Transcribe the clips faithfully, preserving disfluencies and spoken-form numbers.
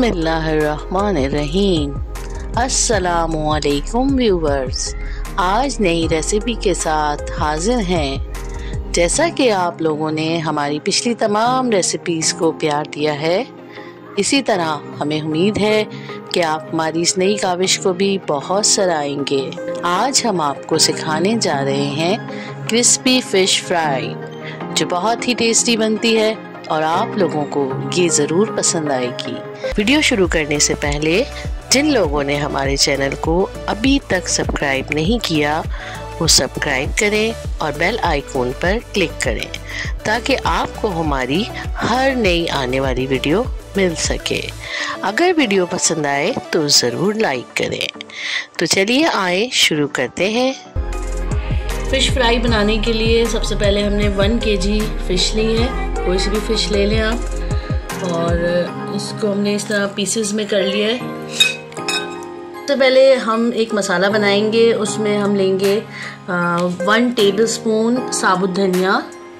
बिस्मिल्लाहिर्रहमानिर्रहीम। अस्सलामुअलैकुम व्यूवर्स, आज नई रेसिपी के साथ हाजिर हैं। जैसा कि आप लोगों ने हमारी पिछली तमाम रेसिपीज़ को प्यार दिया है, इसी तरह हमें उम्मीद है कि आप हमारी इस नई काविश को भी बहुत सराहेंगे। आज हम आपको सिखाने जा रहे हैं क्रिस्पी फ़िश फ्राई, जो बहुत ही टेस्टी बनती है और आप लोगों को ये ज़रूर पसंद आएगी। वीडियो शुरू करने से पहले जिन लोगों ने हमारे चैनल को अभी तक सब्सक्राइब नहीं किया, वो सब्सक्राइब करें और बेल आइकॉन पर क्लिक करें ताकि आपको हमारी हर नई आने वाली वीडियो मिल सके। अगर वीडियो पसंद आए तो ज़रूर लाइक करें। तो चलिए आए शुरू करते हैं। फ़िश फ्राई बनाने के लिए सबसे पहले हमने वन केजी फ़िश ली है। कोई सी भी फ़िश ले लें आप, और इसको हमने इस तरह पीसेस में कर लिया है। सबसे पहले हम एक मसाला बनाएंगे। उसमें हम लेंगे वन टेबलस्पून साबुत धनिया,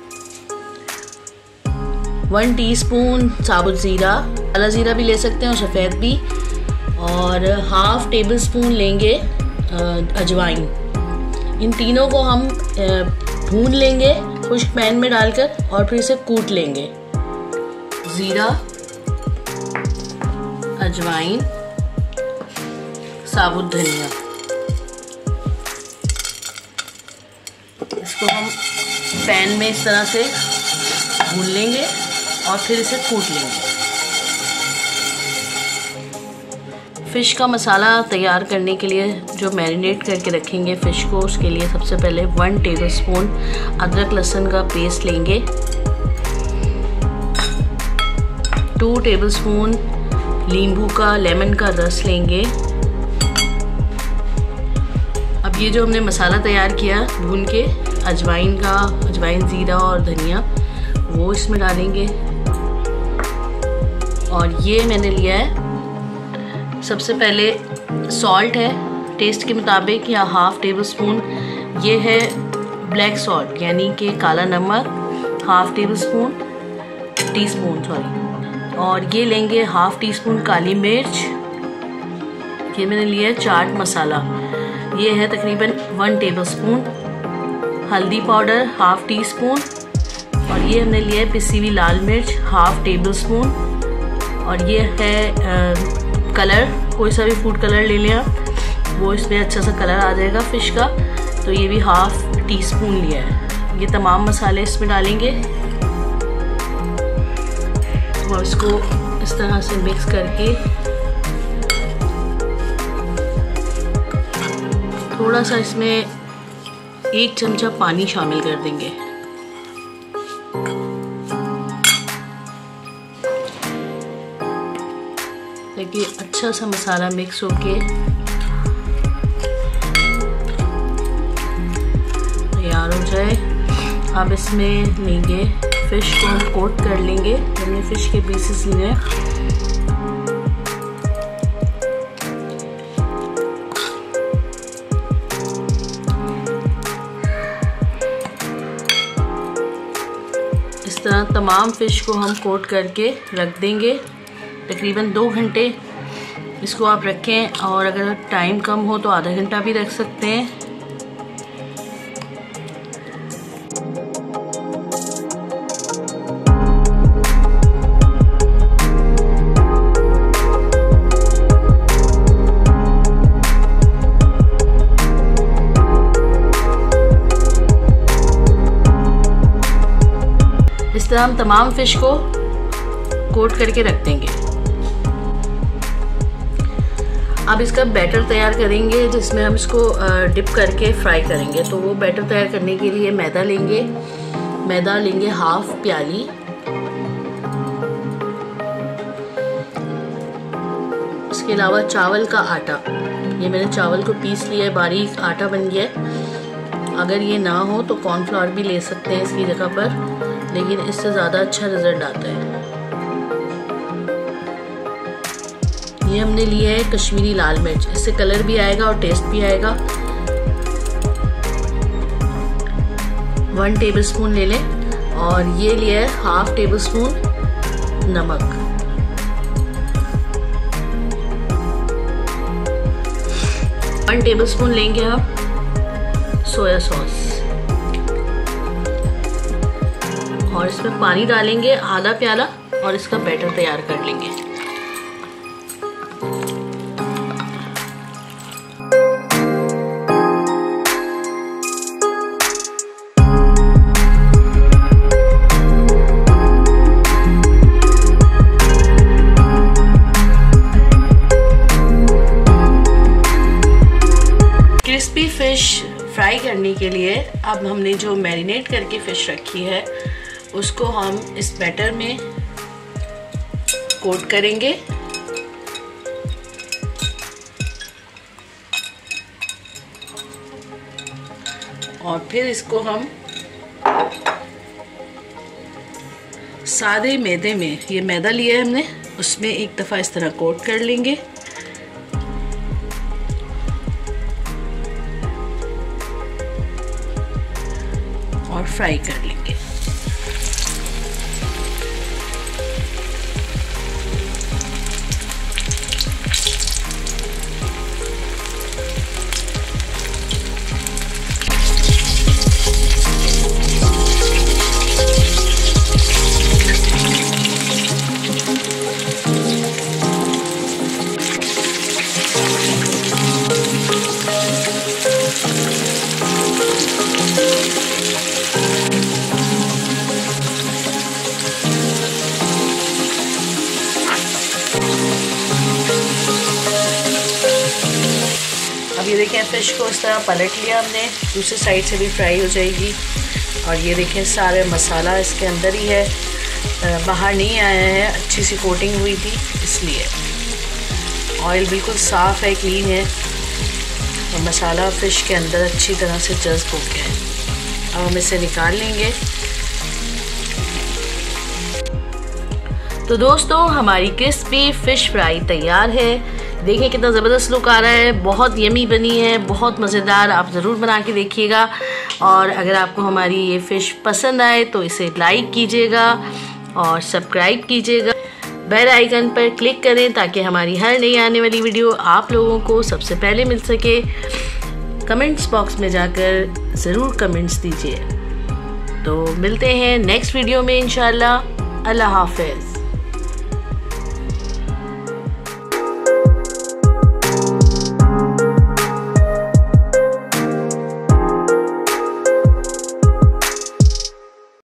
वन टीस्पून साबुत ज़ीरा, काला ज़ीरा भी ले सकते हैं और सफ़ेद भी, और हाफ टेबल स्पून लेंगे अजवाइन। इन तीनों को हम भून लेंगे खुश्क पैन में डालकर और फिर इसे कूट लेंगे। ज़ीरा, अजवाइन, साबुत धनिया, इसको हम पैन में इस तरह से भून लेंगे और फिर इसे कूट लेंगे। फ़िश का मसाला तैयार करने के लिए जो मैरिनेट करके रखेंगे फ़िश को, उसके लिए सबसे पहले वन टेबलस्पून अदरक लहसुन का पेस्ट लेंगे, टू टेबलस्पून नींबू का लेमन का रस लेंगे। अब ये जो हमने मसाला तैयार किया भून के, अजवाइन का, अजवाइन ज़ीरा और धनिया, वो इसमें डालेंगे। और ये मैंने लिया है सबसे पहले सॉल्ट है टेस्ट के मुताबिक, या हाफ टेबल स्पून। ये है ब्लैक सॉल्ट यानी कि काला नमक, half tablespoon teaspoon sorry. और ये लेंगे हाफ टी स्पून काली मिर्च। ये मैंने लिया है चाट मसाला, ये है तकरीबन वन टेबल स्पून। हल्दी पाउडर हाफ टी स्पून, और ये हमने लिया है पिसी हुई लाल मिर्च हाफ टेबल स्पून। और ये है आ, कलर, कोई सा भी फूड कलर ले लें आप, वो इसमें अच्छा सा कलर आ जाएगा फ़िश का, तो ये भी हाफ टी स्पून लिया है। ये तमाम मसाले इसमें डालेंगे और इसको इस तरह से मिक्स करके थोड़ा सा इसमें एक चमचा पानी शामिल कर देंगे। ताकि अच्छा सा मसाला मिक्स होके तैयार हो जाए। अब इसमें लेंगे फ़िश को हम कोट कर लेंगे। हमने फ़िश के पीसेस लिए, इस तरह तमाम फ़िश को हम कोट करके रख देंगे। तकरीबन दो घंटे इसको आप रखें, और अगर टाइम कम हो तो आधा घंटा भी रख सकते हैं। इस तरह हम तमाम फ़िश को कोट करके रख देंगे। अब इसका बैटर तैयार करेंगे जिसमें हम इसको डिप करके फ्राई करेंगे। तो वो बैटर तैयार करने के लिए मैदा लेंगे। मैदा लेंगे हाफ प्याली, इसके अलावा चावल का आटा। ये मैंने चावल को पीस लिया है, बारीक आटा बन गया है। अगर ये ना हो तो कॉर्नफ्लावर भी ले सकते हैं इसकी जगह पर, लेकिन इससे ज़्यादा अच्छा रिजल्ट आता है। ये हमने लिया है कश्मीरी लाल मिर्च, इससे कलर भी आएगा और टेस्ट भी आएगा। वन टेबलस्पून ले लें। और ये लिया है हाफ टेबल स्पून नमक। वन टेबलस्पून लेंगे हम सोया सॉस और इसमें पानी डालेंगे आधा प्याला और इसका बैटर तैयार कर लेंगे। क्रिस्पी फिश फ्राई करने के लिए अब हमने जो मैरिनेट करके फिश रखी है उसको हम इस बैटर में कोट करेंगे और फिर इसको हम सादे मैदे में, ये मैदा लिया है हमने, उसमें एक दफ़ा इस तरह कोट कर लेंगे और फ्राई कर लेंगे। अब ये देखें फ़िश को इस तरह पलट लिया हमने, दूसरी साइड से भी फ्राई हो जाएगी। और ये देखें सारे मसाला इसके अंदर ही है, बाहर नहीं आया है, अच्छी सी कोटिंग हुई थी इसलिए। ऑयल बिल्कुल साफ़ है, क्लीन है और मसाला फ़िश के अंदर अच्छी तरह से जज्ब हो गया है। अब हम इसे निकाल लेंगे। तो दोस्तों हमारी क्रिस्पी फ़िश फ्राई तैयार है। देखिए कितना ज़बरदस्त लुक आ रहा है, बहुत यमी बनी है, बहुत मज़ेदार। आप ज़रूर बना के देखिएगा और अगर आपको हमारी ये फ़िश पसंद आए तो इसे लाइक कीजिएगा और सब्सक्राइब कीजिएगा। बेल आइकन पर क्लिक करें ताकि हमारी हर नई आने वाली वीडियो आप लोगों को सबसे पहले मिल सके। कमेंट्स बॉक्स में जाकर ज़रूर कमेंट्स दीजिए। तो मिलते हैं नेक्स्ट वीडियो में इंशाल्लाह। अल्लाह हाफ़िज़।